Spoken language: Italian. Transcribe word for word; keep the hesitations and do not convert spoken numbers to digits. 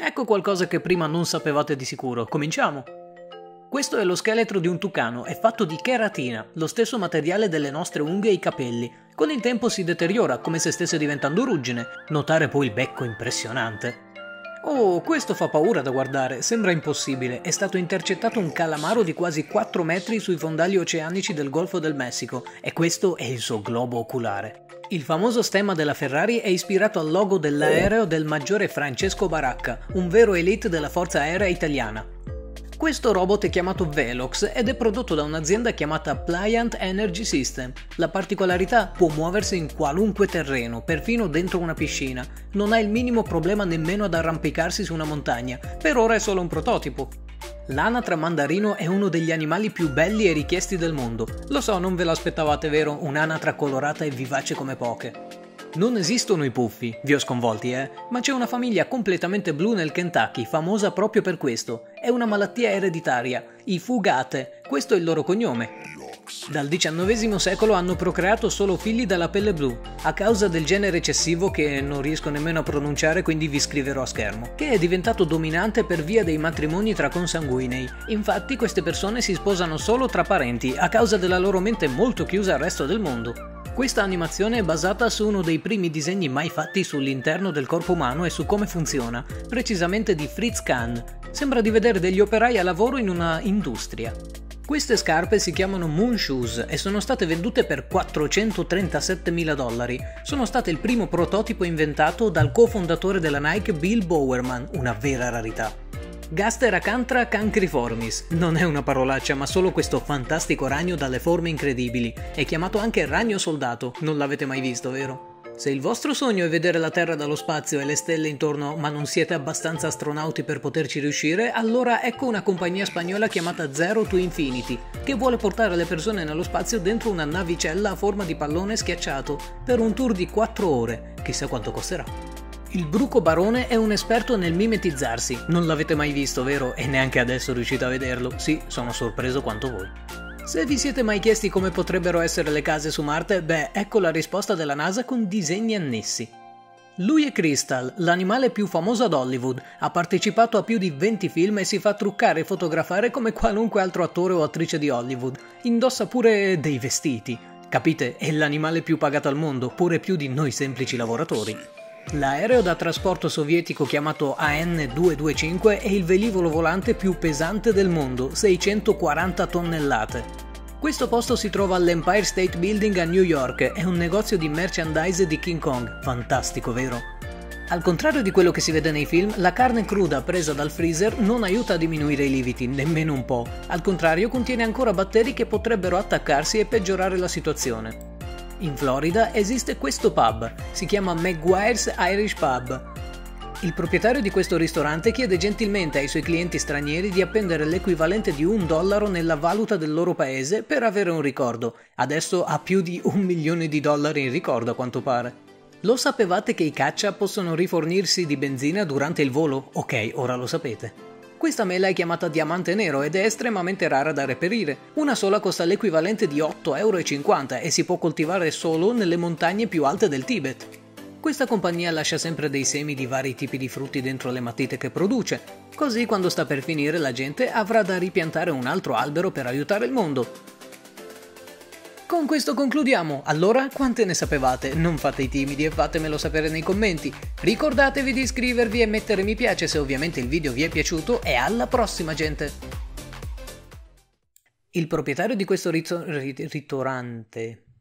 Ecco qualcosa che prima non sapevate di sicuro. Cominciamo! Questo è lo scheletro di un tucano, è fatto di cheratina, lo stesso materiale delle nostre unghie e i capelli. Con il tempo si deteriora, come se stesse diventando ruggine. Notare poi il becco impressionante. Oh, questo fa paura da guardare, sembra impossibile. È stato intercettato un calamaro di quasi quattro metri sui fondali oceanici del Golfo del Messico, e questo è il suo globo oculare. Il famoso stemma della Ferrari è ispirato al logo dell'aereo del maggiore Francesco Baracca, un vero elite della forza aerea italiana. Questo robot è chiamato Velox ed è prodotto da un'azienda chiamata Pliant Energy System. La particolarità: può muoversi in qualunque terreno, perfino dentro una piscina. Non ha il minimo problema nemmeno ad arrampicarsi su una montagna. Per ora è solo un prototipo. L'anatra mandarino è uno degli animali più belli e richiesti del mondo. Lo so, non ve l'aspettavate, vero? Un'anatra colorata e vivace come poche. Non esistono i puffi, vi ho sconvolti eh, ma c'è una famiglia completamente blu nel Kentucky, famosa proprio per questo. È una malattia ereditaria, i fugate, questo è il loro cognome. Dal diciannovesimo secolo hanno procreato solo figli dalla pelle blu, a causa del gene recessivo che non riesco nemmeno a pronunciare, quindi vi scriverò a schermo, che è diventato dominante per via dei matrimoni tra consanguinei. Infatti queste persone si sposano solo tra parenti, a causa della loro mente molto chiusa al resto del mondo. Questa animazione è basata su uno dei primi disegni mai fatti sull'interno del corpo umano e su come funziona, precisamente di Fritz Kahn. Sembra di vedere degli operai a lavoro in una industria. Queste scarpe si chiamano Moon Shoes e sono state vendute per quattrocentotrentasette dollari. Sono state il primo prototipo inventato dal cofondatore della Nike Bill Bowerman, una vera rarità. Gaster Acanthra cancriformis, non è una parolaccia ma solo questo fantastico ragno dalle forme incredibili, è chiamato anche ragno soldato, non l'avete mai visto, vero? Se il vostro sogno è vedere la Terra dallo spazio e le stelle intorno ma non siete abbastanza astronauti per poterci riuscire, allora ecco una compagnia spagnola chiamata Zero to Infinity, che vuole portare le persone nello spazio dentro una navicella a forma di pallone schiacciato, per un tour di quattro ore, chissà quanto costerà. Il bruco barone è un esperto nel mimetizzarsi, non l'avete mai visto, vero? E neanche adesso riuscite a vederlo? Sì, sono sorpreso quanto voi. Se vi siete mai chiesti come potrebbero essere le case su Marte, beh, ecco la risposta della NASA con disegni annessi. Lui è Crystal, l'animale più famoso ad Hollywood, ha partecipato a più di venti film e si fa truccare e fotografare come qualunque altro attore o attrice di Hollywood. Indossa pure dei vestiti. Capite? È l'animale più pagato al mondo, pure più di noi semplici lavoratori. L'aereo da trasporto sovietico chiamato A N duecentoventicinque è il velivolo volante più pesante del mondo, seicentoquaranta tonnellate. Questo posto si trova all'Empire State Building a New York, è un negozio di merchandise di King Kong, fantastico vero? Al contrario di quello che si vede nei film, la carne cruda presa dal freezer non aiuta a diminuire i lieviti, nemmeno un po', al contrario contiene ancora batteri che potrebbero attaccarsi e peggiorare la situazione. In Florida esiste questo pub, si chiama Maguire's Irish Pub. Il proprietario di questo ristorante chiede gentilmente ai suoi clienti stranieri di appendere l'equivalente di un dollaro nella valuta del loro paese per avere un ricordo. Adesso ha più di un milione di dollari in ricordo a quanto pare. Lo sapevate che i caccia possono rifornirsi di benzina durante il volo? Ok, ora lo sapete. Questa mela è chiamata diamante nero ed è estremamente rara da reperire. Una sola costa l'equivalente di otto e cinquanta euro e si può coltivare solo nelle montagne più alte del Tibet. Questa compagnia lascia sempre dei semi di vari tipi di frutti dentro le matite che produce, così quando sta per finire la gente avrà da ripiantare un altro albero per aiutare il mondo. Con questo concludiamo, allora quante ne sapevate? Non fate i timidi e fatemelo sapere nei commenti. Ricordatevi di iscrivervi e mettere mi piace se ovviamente il video vi è piaciuto e alla prossima gente! Il proprietario di questo ristorante